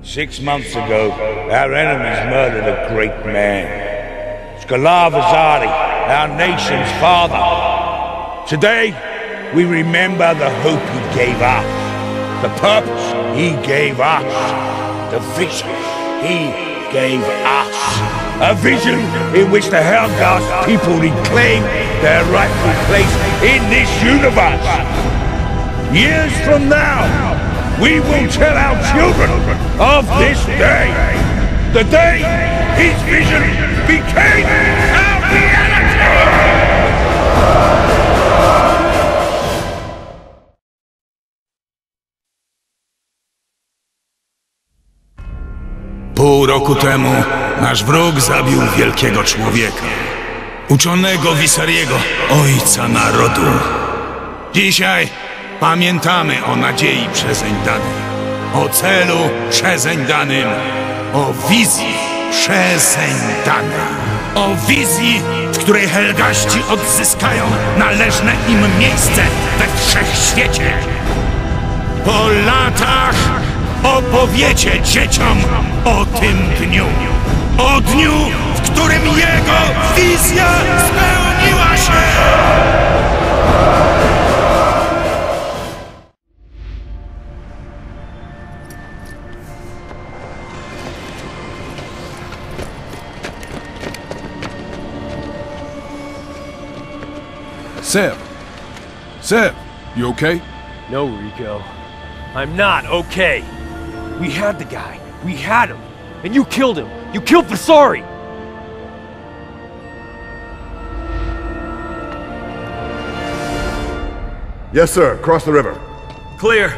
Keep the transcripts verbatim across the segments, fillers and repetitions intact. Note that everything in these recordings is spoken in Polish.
Six months ago, our enemies murdered a great man. Skalav Azadi, our nation's father. Today, we remember the hope he gave us, the purpose he gave us, the vision he gave us. A vision in which the Helghast people reclaim their rightful place in this universe. Years from now, we will tell our children of this day. The day his vision became our reality! Pół roku temu nasz wróg zabił wielkiego człowieka. Uczonego Visariego, ojca narodu. Dzisiaj pamiętamy o nadziei przezeń danej, o celu przezeń danym, o wizji przezeń danej, o wizji, w której Helgaści odzyskają należne im miejsce we wszechświecie. Po latach opowiecie dzieciom o tym dniu, o dniu, w którym jego wizja spełniła się! Sam! Sam! You okay? No, Rico. I'm not okay. We had the guy. We had him. And you killed him. You killed Visari! Yes, sir. Cross the river. Clear.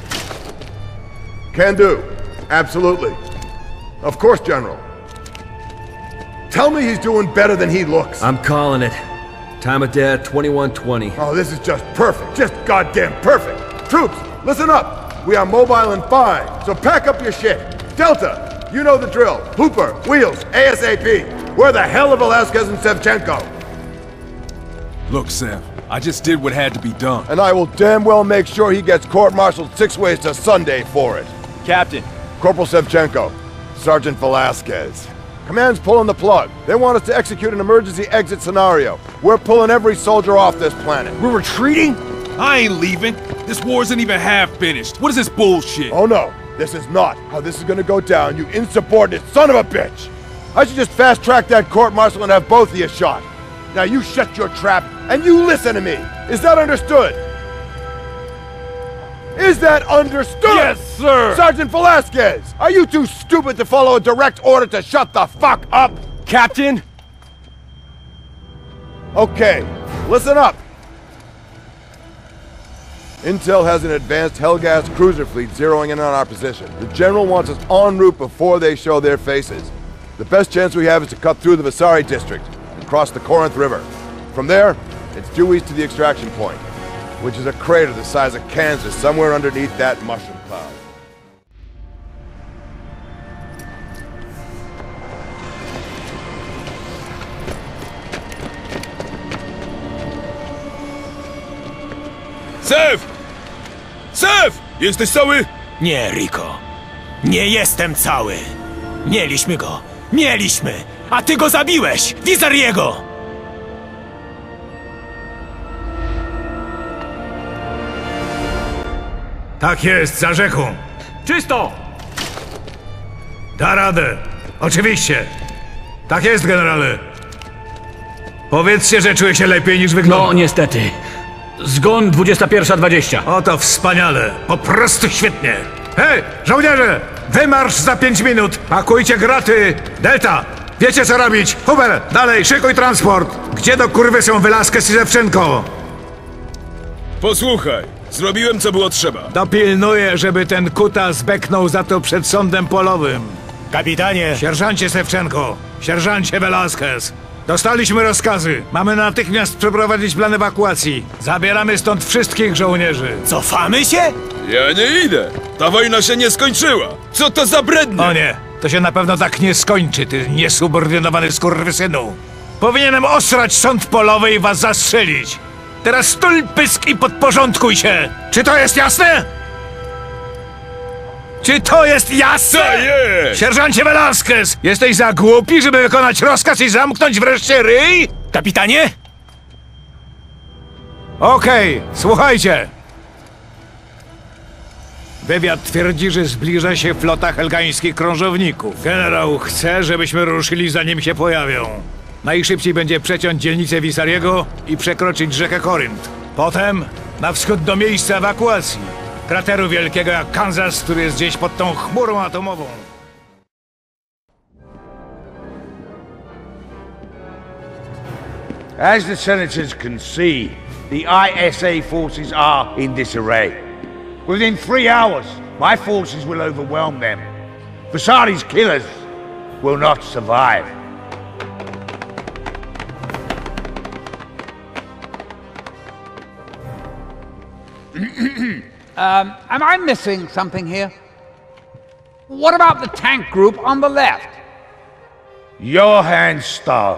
Can do. Absolutely. Of course, General. Tell me he's doing better than he looks. I'm calling it. Time of death, twenty-one twenty. Oh, this is just perfect. Just goddamn perfect. Troops, listen up. We are mobile and fine, so pack up your shit. Delta, you know the drill. Hooper, Wheels, ASAP. Where the hell are Velasquez and Sevchenko? Look, Sam, I just did what had to be done. And I will damn well make sure he gets court-martialed six ways to Sunday for it. Captain. Corporal Sevchenko. Sergeant Velasquez. Command's pulling the plug. They want us to execute an emergency exit scenario. We're pulling every soldier off this planet. We're retreating? I ain't leaving. This war isn't even half finished. What is this bullshit? Oh no, this is not how this is gonna go down, you insubordinate son of a bitch! I should just fast-track that court-martial and have both of you shot. Now you shut your trap, and you listen to me! Is that understood? Is that understood? Yes, sir! Sergeant Velasquez! Are you too stupid to follow a direct order to shut the fuck up? Captain? Okay, listen up! Intel has an advanced Helghast cruiser fleet zeroing in on our position. The General wants us en route before they show their faces. The best chance we have is to cut through the Visari district and cross the Corinth River. From there, it's due east to the extraction point, which is a crater the size of Kansas somewhere underneath that mushroom cloud. Sev! Sev! Jesteś cały? Nie, Rico. Nie jestem cały. Mieliśmy go. Mieliśmy. A ty go zabiłeś! Visariego! Tak jest, za rzeką. Czysto! Da radę. Oczywiście. Tak jest, generale. Powiedzcie, że czuje się lepiej niż wygląda. No, niestety. Zgon dwudziesta pierwsza dwadzieścia. Oto wspaniale. Po prostu świetnie. Hej, żołnierze! Wymarsz za pięć minut. Pakujcie graty. Delta, wiecie co robić. Huber, dalej, szykuj transport. Gdzie do kurwy są Velasquez i Sevchenko? Posłuchaj, zrobiłem co było trzeba. Dopilnuję, żeby ten kutas beknął za to przed sądem polowym. Kapitanie! Sierżancie Sevchenko, sierżancie Velasquez. Dostaliśmy rozkazy. Mamy natychmiast przeprowadzić plan ewakuacji. Zabieramy stąd wszystkich żołnierzy. Cofamy się? Ja nie idę. Ta wojna się nie skończyła. Co to za brednie? O nie, to się na pewno tak nie skończy, ty niesubordynowany skurwysynu. Powinienem osrać sąd polowy i was zastrzelić. Teraz stul pysk i podporządkuj się. Czy to jest jasne? Czy to jest jasne? To jest! Sierżancie Velasquez, jesteś za głupi, żeby wykonać rozkaz i zamknąć wreszcie ryj? Kapitanie? Okej, słuchajcie. Wywiad twierdzi, że zbliża się flota helgańskich krążowników. Generał chce, żebyśmy ruszyli, zanim się pojawią. Najszybciej będzie przeciąć dzielnicę Visariego i przekroczyć rzekę Korynt. Potem na wschód do miejsca ewakuacji. Krateru wielkiego jak Kansas, który jest gdzieś pod tą chmurą atomową. As the senators can see, the I S A forces are in disarray. Within three hours, my forces will overwhelm them. Vasari's killers will not survive. um, am I missing something here? What about the tank group on the left? Johann Stahl.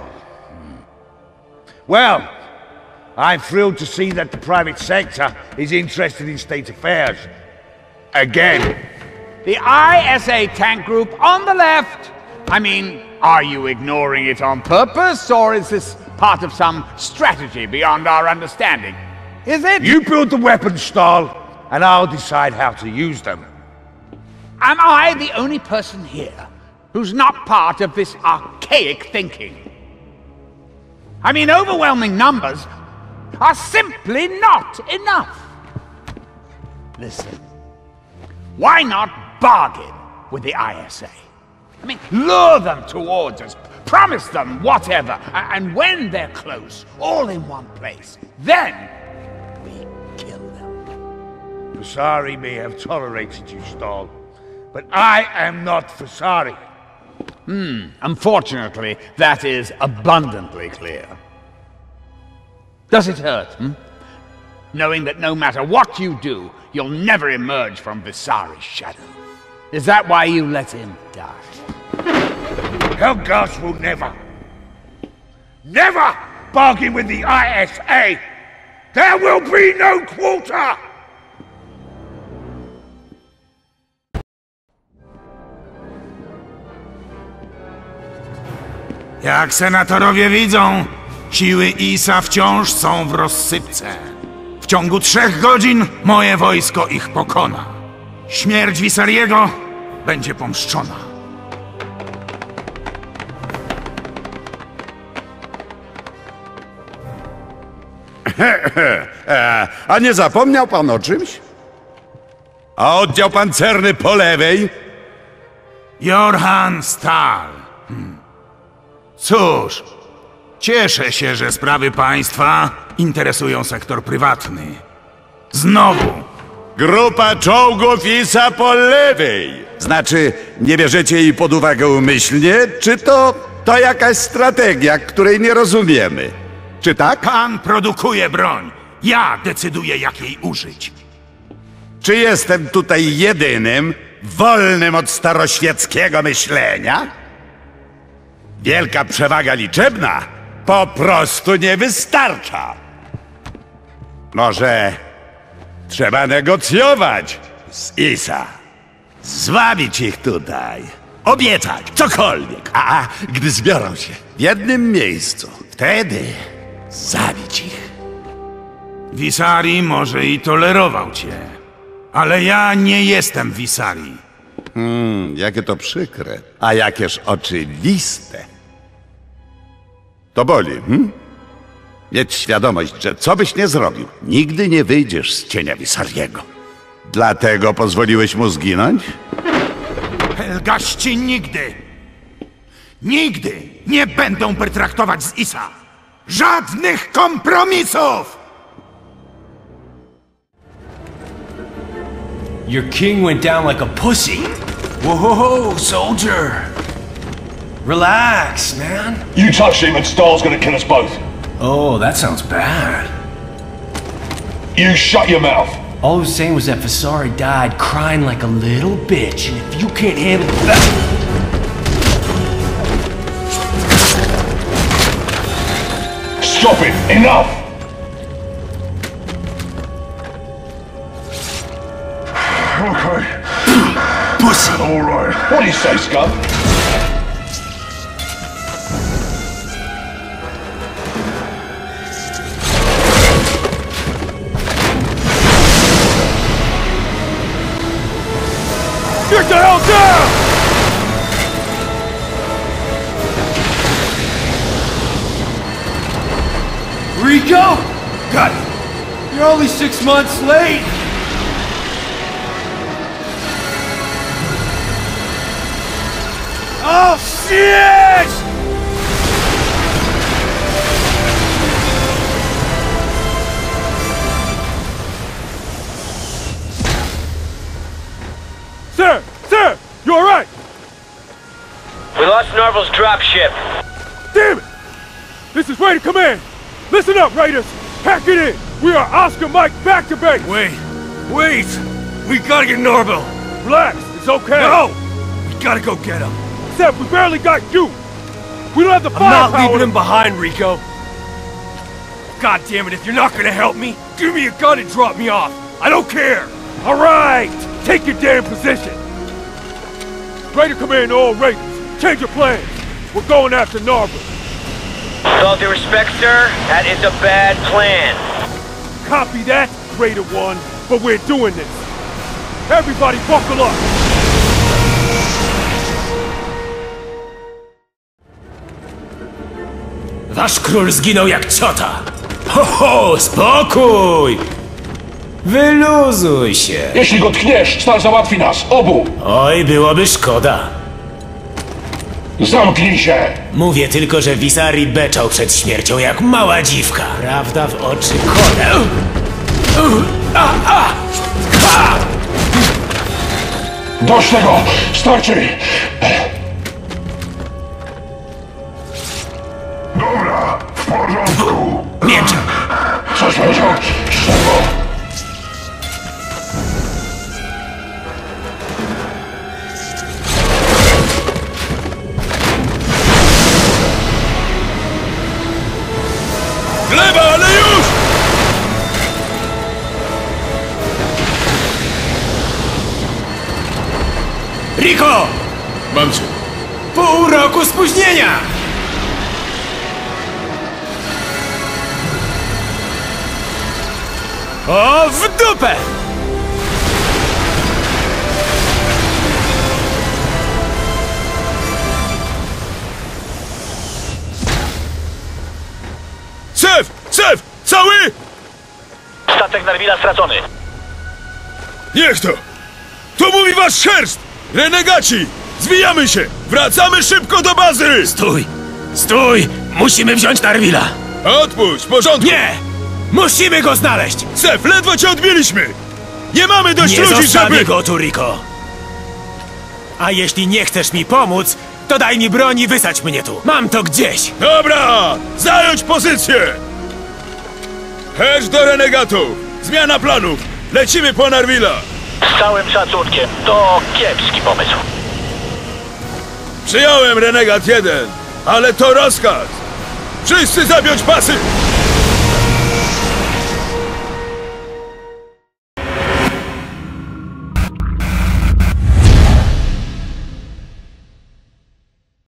Well, I'm thrilled to see that the private sector is interested in state affairs. Again. The I S A tank group on the left! I mean, are you ignoring it on purpose, or is this part of some strategy beyond our understanding? Is it? You build the weapons, Stahl, and I'll decide how to use them. Am I the only person here who's not part of this archaic thinking? I mean, overwhelming numbers are simply not enough. Listen, why not bargain with the I S A? I mean, lure them towards us, promise them whatever, and when they're close, all in one place, then we kill them. Vasari may have tolerated you, Stahl, but I am not Vasari. Hmm, unfortunately, that is abundantly clear. Does it hurt, hmm? Knowing that no matter what you do, you'll never emerge from Visari's shadow. Is that why you let him die? Helghast will never, never bargain with the I S A! There will be no quarter! Jak senatorowie widzą, siły Isa wciąż są w rozsypce. W ciągu trzech godzin moje wojsko ich pokona. Śmierć Visariego będzie pomszczona. A nie zapomniał pan o czymś? A oddział pancerny po lewej? Johann Stahl. Hmm. Cóż, cieszę się, że sprawy państwa interesują sektor prywatny. Znowu. Grupa czołgów Isa po lewej. Znaczy, nie bierzecie jej pod uwagę umyślnie, czy to, to jakaś strategia, której nie rozumiemy? Czy tak? Pan produkuje broń. Ja decyduję, jak jej użyć. Czy jestem tutaj jedynym, wolnym od staroświeckiego myślenia? Wielka przewaga liczebna po prostu nie wystarcza. Może trzeba negocjować z Isa. Zwabić ich tutaj. Obiecać cokolwiek. A gdy zbiorą się w jednym miejscu, wtedy zabić ich. Visari może i tolerował cię, ale ja nie jestem Visari. Hmm, jakie to przykre, a jakież oczywiste. To boli, hm? Mieć świadomość, że co byś nie zrobił, nigdy nie wyjdziesz z cienia Visariego. Dlatego pozwoliłeś mu zginąć? Helgaści nigdy, nigdy nie będą pertraktować z Isa. Żadnych kompromisów! Your king went down like a pussy. Whoa, soldier. Relax, man. You touch him and Stahl's gonna kill us both. Oh, that sounds bad. You shut your mouth. All he was saying was that Vasari died crying like a little bitch, and if you can't handle that... Stop it! Enough! Po All right. What do you say, Scum? Get the hell down! Rico? Got it. You're only six months late. Oh, shit! Sir! Sir! You alright? We lost Norval's dropship. Damn it! This is Raider Command! Listen up, Raiders! Pack it in! We are Oscar Mike back to base! Wait! Wait! We gotta get Norval! Relax, it's okay! No! We gotta go get him! Seth, we barely got you! We don't have the I'm firepower! not leaving him behind, Rico! God damn it, if you're not gonna help me, give me a gun and drop me off! I don't care! Alright! Take your damn position! Raider Command to all Raiders, change your plans! We're going after Norval! With all due respect, sir, that is a bad plan. Copy that, Raider one, but we're doing this! Everybody buckle up! Wasz król zginął jak ciota! Ho, ho, spokój! Wyluzuj się! Jeśli go tkniesz, Star załatwi nas, obu! Oj, byłoby szkoda. Zamknij się! Mówię tylko, że Visari beczał przed śmiercią jak mała dziwka. Prawda w oczy kola. A, a, a. Dość tego! Starczy! Dobra, w porządku! Miecz! Coś powiedział? Z czego? Gleba, ale już! Rico! Mam cię. Pół roku spóźnienia! O, w dupę! Sef! Sef! Cały? Statek Narvila stracony. Niech to! To mówi wasz szerst! Renegaci! Zwijamy się! Wracamy szybko do bazy! Stój! Stój! Musimy wziąć Narvila! Odpuść! W porządku! Nie! Musimy go znaleźć! Sef, ledwo cię odbiliśmy! Nie mamy dość Nie ludzi, zostawię żeby... go tu, Rico! A jeśli nie chcesz mi pomóc, to daj mi broń i wysać mnie tu! Mam to gdzieś! Dobra! Zająć pozycję! Hedge do renegatów! Zmiana planów! Lecimy po Narvila! Z całym szacunkiem, to kiepski pomysł. Przyjąłem renegat jeden, ale to rozkaz! Wszyscy zabiąć pasy!